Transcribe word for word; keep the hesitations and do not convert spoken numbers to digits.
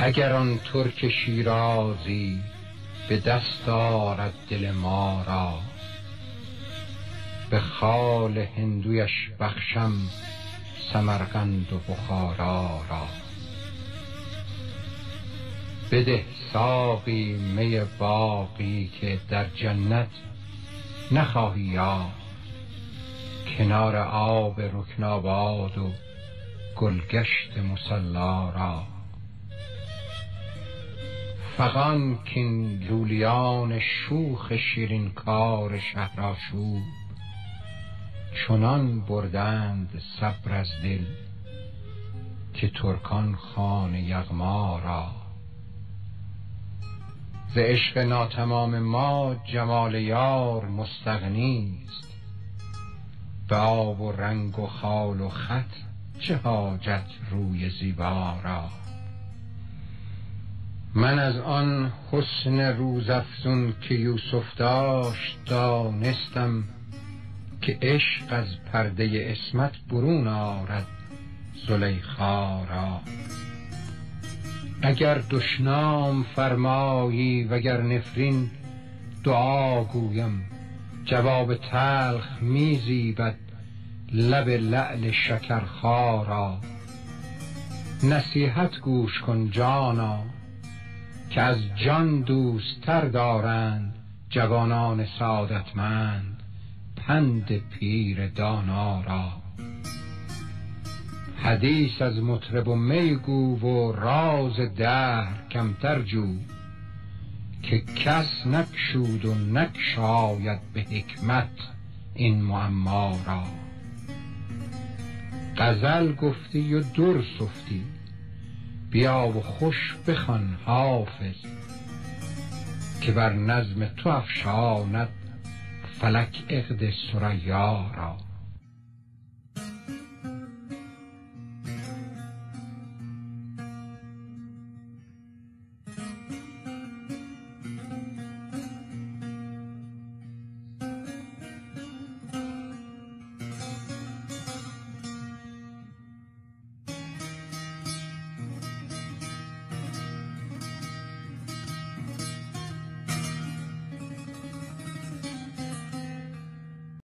اگر آن ترک شیرازی به دست آرد دل ما را، به خال هندویش بخشم سمرقند و بخارا را. بده ساقی می باقی که در جنت نخواهی یافت، کنار آب رکناباد و گلگشت مصلا را. فغان کین لولیان شوخ شیرین کار شهرآشوب، چنان بردند صبر از دل که ترکان خوان یغما را. ز عشق ناتمام ما جمال یار مستغنی است، به آب و رنگ و خال و خط چه حاجت روی زیبا را. من از آن حسن روزافزون که یوسف داشت دانستم، که عشق از پرده عصمت برون آرد زلیخا را. اگر دشنام فرمایی وگر نفرین دعا گویم، جواب تلخ می زیبد لب لعل شکرخا را. نصیحت گوش کن جانا که از جان دوست تر دارند جوانان سعادتمند پند پیر دانا را. حدیث از مطرب و می گو و راز دهر کمتر جو، که کس نگشود و نگشاید به حکمت این معما را. غزل گفتی و در سفتی، بیا و خوش بخوان حافظ، که بر نظم تو افشاند فلک عقد ثریا را.